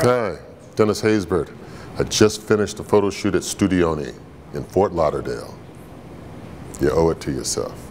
Hi, Dennis Haysbert. I just finished a photo shoot at Studioni in Fort Lauderdale. You owe it to yourself.